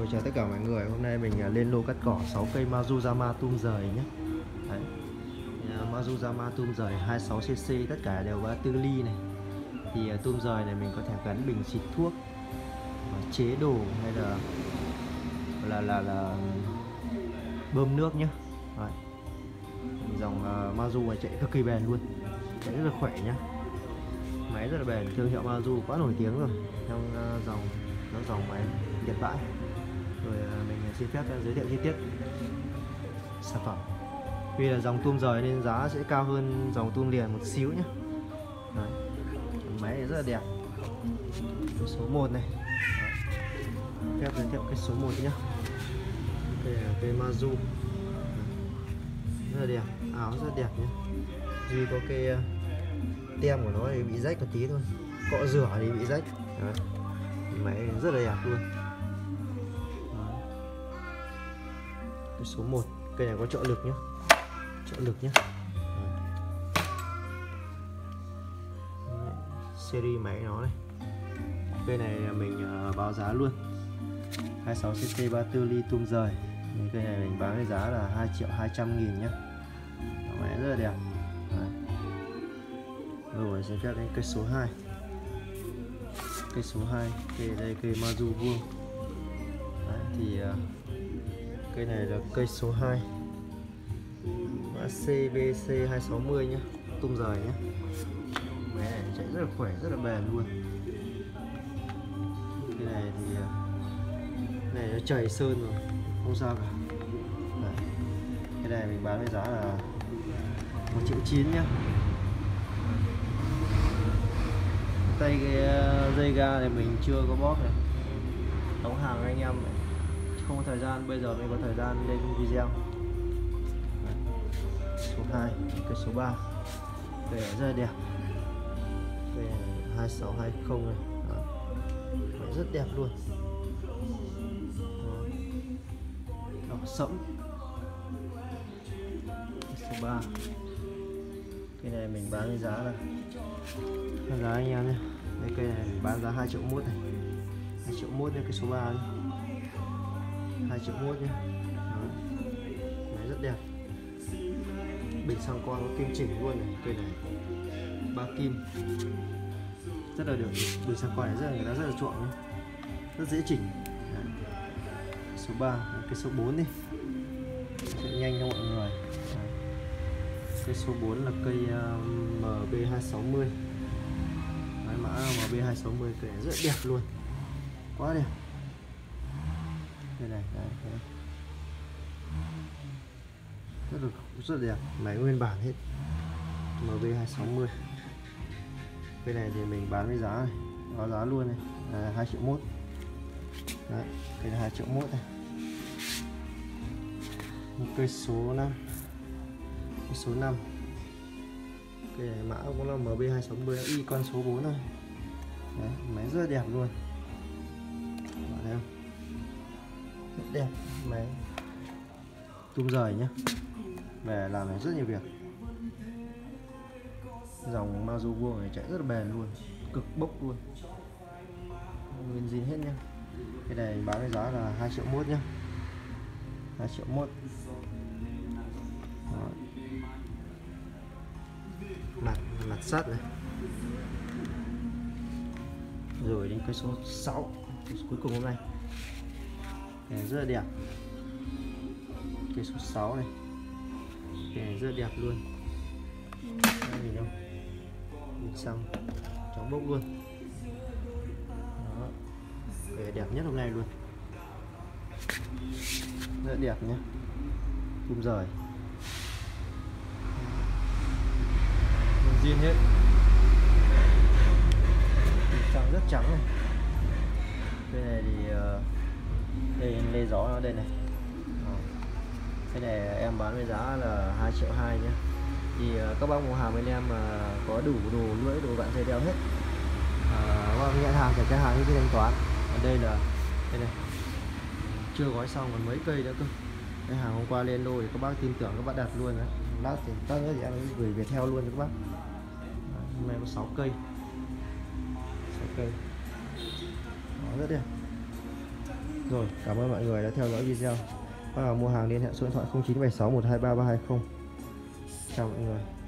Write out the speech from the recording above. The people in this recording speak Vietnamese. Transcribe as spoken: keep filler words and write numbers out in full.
chào tất cả mọi người. Hôm nay mình lên lô cắt cỏ sáu cây Mazuzama tum rời nhé. Đấy. Mazuzama tum rời hai mươi sáu xê xê, tất cả đều ba mươi tư ly này. Thì tum rời này mình có thể gắn bình xịt thuốc, chế đồ hay là là là, là bơm nước nhé. Đấy. Dòng uh, Mazu này chạy cực kỳ bền luôn, chạy rất là khỏe nhá. Máy rất là bền, thương hiệu Mazu quá nổi tiếng rồi trong uh, dòng nó dòng máy Nhật bãi. Rồi uh, mình xin phép giới thiệu chi tiết sản phẩm. Vì là dòng tum rời nên giá sẽ cao hơn dòng tum liền một xíu nhé. Đấy. Máy này rất là đẹp. Số một này. Đấy. Phép giới thiệu cái số một nhé. Đây là cây Mazu, rất là đẹp, áo rất là đẹp nhé. Duy có cái uh, tem của nó thì bị rách một tí thôi, cọ rửa thì bị rách. Đấy. Máy rất là đẹp luôn. Đấy. Cái số một, cây này có trợ lực nhé, trợ lực nhé. Đấy. Series máy nó này. Cây này mình uh, báo giá luôn, hai mươi sáu xê xê ba mươi tư ly tum rời. Cây này mình bán với giá là hai triệu hai trăm nghìn nhé. Máy rất là đẹp. Đấy. Rồi xin phép đến cây số hai. Cây số hai, cây đây cây Mazu vuông. Đấy, thì uh, cây này là cây số hai, mã xê bê xê hai sáu không nhé, tum rời nhé. Máy này chạy rất là khỏe, rất là bền luôn. Cái này thì uh, này nó chảy sơn rồi, không sao cả. Đấy. Cái này mình bán với giá là một triệu chín nhá. Tay cái dây ga này mình chưa có bóp này, đóng hàng anh em này. Không có thời gian, bây giờ mới có thời gian lên video. Đấy. Số hai, cái số ba, cây này rất là đẹp, cây này hai sáu hai không này. Đấy. Rất đẹp luôn. Đỏ sẫm. Số ba, cây này mình bán với giá là giá anh em nhé. Đây, cây này mình bán giá hai triệu mốt này, hai triệu mốt nha. Cái số ba nhé, hai triệu mốt nhé. Đấy, rất đẹp. Bình xăng con có kim chỉnh luôn này. Cây này ba kim, rất là được. Bình xăng con này rất là, người ta rất là chuộng nhé, rất dễ chỉnh. Đấy. Số ba, cái số bốn đi sẽ nhanh cho mọi người. Đấy. Cái số bốn là cây uh, em bê hai sáu không. Đấy, mã em bê hai sáu không, cây này rất đẹp luôn, quá đẹp. Đây này, đấy, đấy. Rất là rất là đẹp, máy nguyên bản hết, em bê hai sáu không. Cây này thì mình bán với giá này, báo giá luôn này là hai triệu mốt. Đấy, cây này hai triệu mốt này. Một cây số năm, cây số năm, cây này mã cũng là em bê hai sáu không, y con số bốn thôi. Đấy, máy rất là đẹp luôn, bạn thấy không? Rất đẹp, máy tum rời nhé, về làm này rất nhiều việc. Dòng Mazu vuông này chạy rất là bền luôn, cực bốc luôn, nguyên zin hết nhá. Cái này bán với giá là hai triệu mốt nhá, hai triệu mốt. Đó. Mặt mặt sắt này. Rồi đến cái số sáu, cuối cùng hôm nay. Cái này rất là đẹp. Cái số sáu này. Cái này rất là đẹp luôn. Đây nhìn không? Nhìn xong chóng bốc luôn. Đó. Cái này đẹp nhất hôm nay luôn. Rất là đẹp nhé. Tum rời. Zin hết. Trắng rất trắng này. Cái này thì uh, đây lê gió nó đây này. Đó. Cái này em bán với giá là hai triệu hai nhé. Thì uh, các bác mua hàng bên em uh, có đủ đồ lưỡi, đồ bạn dây đeo hết. Uh, nhận hàng phải cái hàng như thanh toán. Còn đây là đây này, chưa gói xong còn mấy cây nữa cơ. Cái hàng hôm qua lên đôi thì các bác tin tưởng các bác đặt luôn đấy. Lát thì tất nữa thì em gửi về theo luôn cho các bác. Đấy, hôm nay có sáu cây, sáu cây. Đó, rất đẹp. Rồi, cảm ơn mọi người đã theo dõi video. Bác nào mua hàng liên hệ số điện thoại không chín bảy sáu một hai ba ba hai không. Chào mọi người.